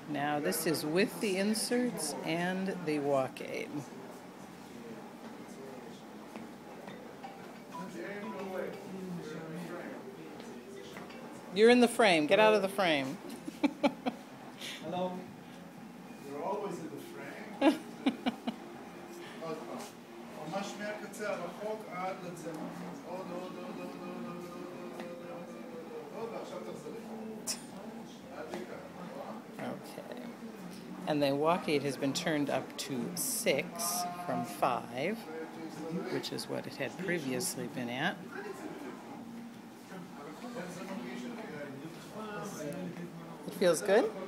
Now this is with the inserts and the walkaide. You're in the frame. Get out of the frame. Hello. You're always in the frame. ממש מהקצה הרחוק עד לצמח. עוד, ועכשיו תחזרי. Okay. And the walkaide has been turned up to 6 from 5, which is what it had previously been at. It feels good?